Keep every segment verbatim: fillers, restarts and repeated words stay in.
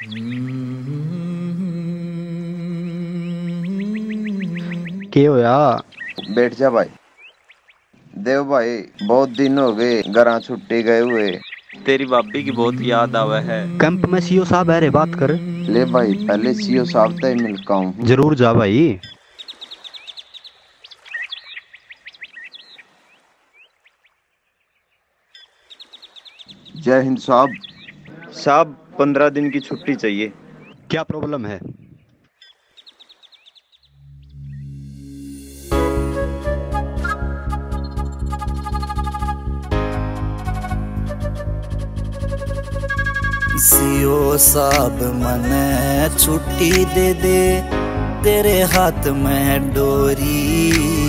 क्या होया? बैठ जा भाई। देव भाई, बहुत दिन हो गए घरा छुट्टी गए हुए। तेरी भाभी की बहुत याद आवे है। कैंप में सीओ साहब है रे, बात कर। ले भाई, पहले सीओ साहब तय मिलका हूँ। जरूर जा भाई। जय हिंद साहब। साहब, पंद्रह दिन की छुट्टी चाहिए। क्या प्रॉब्लम है? सीओ साहब मने छुट्टी दे दे, तेरे हाथ में डोरी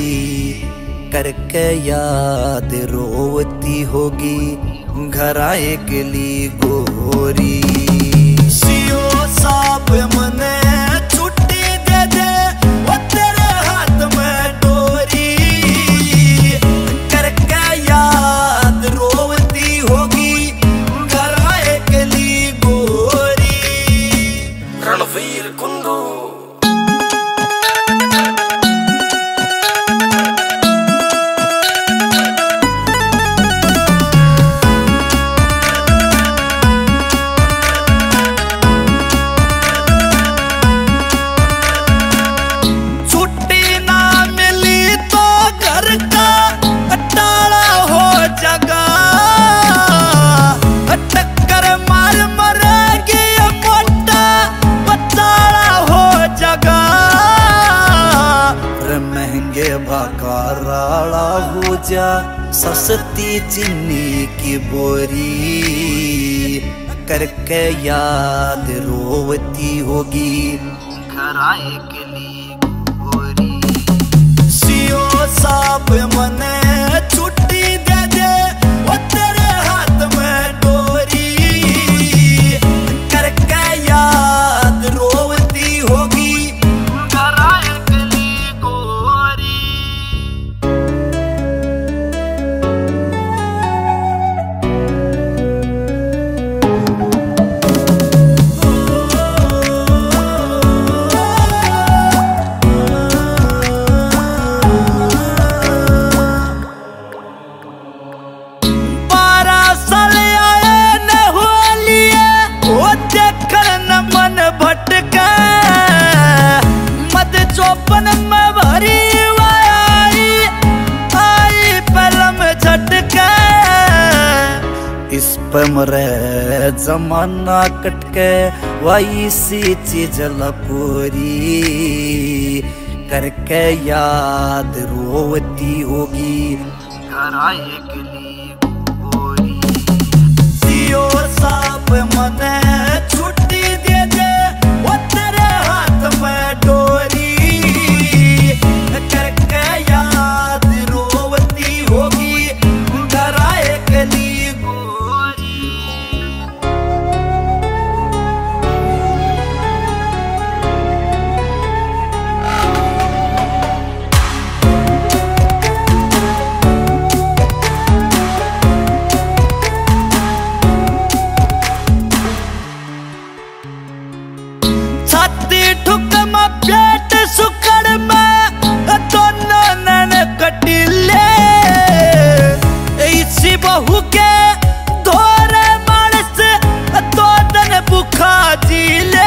करके याद रोवती होगी घर आए के लिए गोरी। सीओ साहब मने छुट्टी दे दे, वो तेरे हाथ में डोरी करके याद रोवती होगी घर आए के लिए गोरी। रणवीर कुंदू। भाकाराला हो जा सस्ती चीनी की बोरी करके याद रोवती होगी घर आए के लिए गोरी। सीओ साहब मने छुट्टी दे दे, वो तेरे हाथ में डोरी करके याद रोवती होगी घर आए के लिए गोरी। चौपन में भरी आई आई पलम झटके, इस पे मरे जमाना कटके वही सी चीज लपूरी करके याद रोवती होगी घर आए के लिए गोरी। सीओ साहब मने छुट्टी दे दे, वो तेरे हाथ में डोरी करके याद रोवती होगी घर आए के लिए गोरी। छाती ठुक में पेट सुकड़ में दोनों नन कटिले, इसी बहू के धोरे मानस दो दिन भूखा जीले।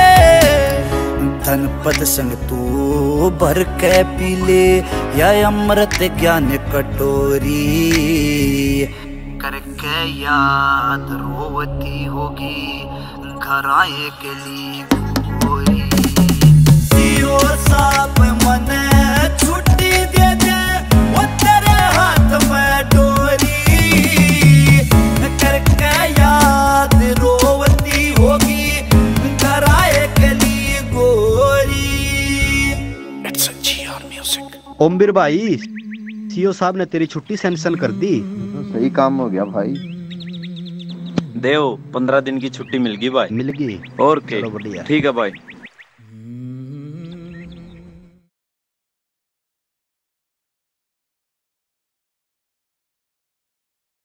धनपद संग तू भर के पीले या अमृत ज्ञान कटोरी करके याद रोवती होगी घर आए के लिए गोरी। सीओ साहब मने छुट्टी दे दे, वो तेरे हाथ में डोरी करके याद रोवती होगी घर आए के लिए गोरी। ओमबीर भाई, सीओ साहब ने तेरी छुट्टी सैंक्शन कर दी। तो सही काम हो गया भाई। देव, पंद्रह दिन की छुट्टी मिल गई भाई। मिल गई। और क्या, ठीक है भाई।